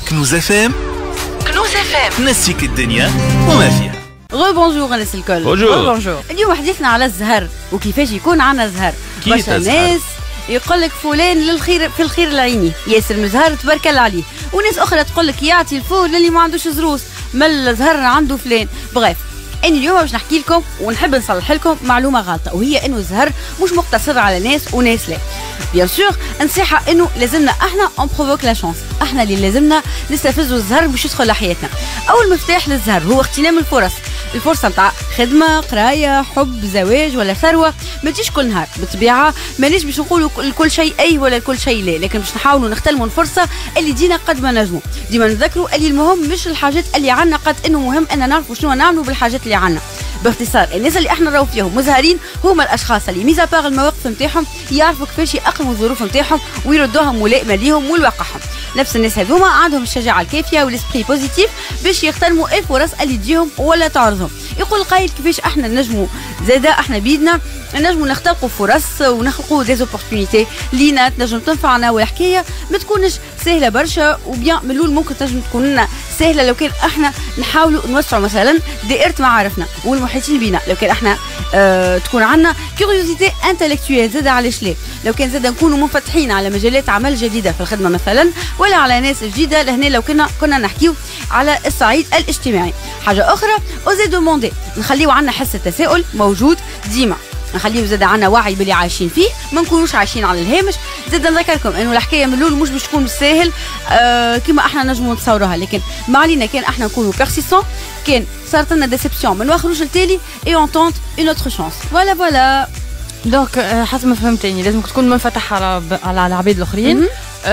كنوز FM. كنوز FM نسيك الدنيا وما فيها. بونجور الناس الكل. بونجور. اليوم حديثنا على الزهر وكيفاش يكون عنا زهر. برشا ناس يقول لك فلان للخير في الخير العيني ياسر مزهر تبارك الله عليه، وناس اخرى تقول لك يعطي الفول للي ما عندوش زروس ما الزهر عنده فلان. بغيف اني اليوم باش نحكي لكم ونحب نصلح لكم معلومه غلطه، وهي انه الزهر مش مقتصر على ناس وناس لا. بيان سور نصيحه انه لازمنا احنا اون بروفوك لا شانس، احنا اللي لازمنا نستفزوا الزهر باش يدخل لحياتنا. اول مفتاح للزهر هو اغتنام الفرص، الفرصه نتاع خدمه، قرايه، حب، زواج ولا ثروه ما تجيش كل نهار. بالطبيعه مانيش باش نقولوا كل شيء اي ولا كل شيء لا، لكن باش نحاولوا نختلموا الفرصه اللي تجينا قد ما نجموا. ديما نذكروا اللي المهم مش الحاجات اللي عنا قد انه مهم ان نعرفوا شنو نعملوا بالحاجات اللي عنا. باختصار الناس اللي احنا نراو فيهم مزهرين هما الاشخاص اللي ميزا باغ المواقف نتاعهم يعرفوا كيفاش يأقلموا الظروف نتاعهم ويردوها ملائمه ليهم ولواقعهم. نفس الناس هذوما عندهم الشجاعه الكافيه والاسبري بوزيتيف باش يغتنموا الفرص اللي تجيهم ولا تعرضهم. يقول قايل كيفاش احنا نجموا زادا احنا بيدنا نجموا نختلقوا فرص ونخلقوا دي زوبورتونيتي لينا تنجم تنفعنا، والحكايه ما تكونش سهله برشا وبيان من الاول ممكن تنجم تكون لنا سهله لو كان احنا نحاولوا نوسعوا مثلا دائره معارفنا والمحيطين بينا، لو كان احنا تكون عندنا كيوريوزيتي انتلكتويل زاده علاش لا، لو كان زاده نكونوا منفتحين على مجالات عمل جديده في الخدمه مثلا ولا على ناس جديده لهنا، لو كنا نحكيو على الصعيد الاجتماعي. حاجه اخرى اوزي دوموندي، نخليو عندنا حس التساؤل موجود ديما، نخليو زاد عنا وعي باللي عايشين فيه، ما نكونوش عايشين على الهامش. زاد نذكركم انه الحكايه من الاول مش باش تكون ساهل كما احنا نجموا نتصوروها، لكن ما علينا كان احنا نكونوا بيرسيسون، كان صارت لنا ديسيبسيون ما نوخروش التالي اي اون تونت اون اوتر شانس. فوالا دونك حسب ما فهمتني لازم تكون منفتح على العباد الاخرين.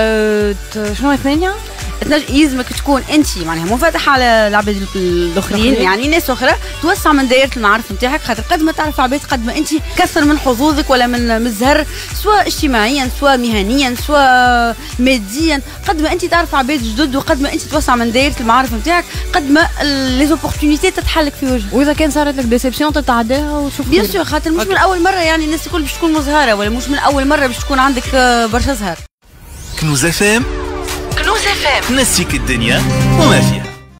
شنو الثانيه؟ يلزمك تكون انت معناها منفتحه على العباد الاخرين، يعني ناس اخرى توسع من دائره المعارف نتاعك، خاطر قد ما تعرف عباد قد ما انت كثر من حظوظك ولا من الزهر، سواء اجتماعيا سواء مهنيا سواء ماديا. قد ما انت تعرف عباد جدد وقد ما انت توسع من دائره المعارف نتاعك قد ما لي زوبورتونيتي تتحلك في وجهك. واذا كان صارت لك ديسيبسيون تتعداها وشوف بيان سور، خاطر مش من اول مره يعني الناس الكل باش تكون مزهره، ولا مش من اول مره باش تكون عندك برشا زهر. كنوز FM. كنوز FM نسيك الدنيا وما فيها.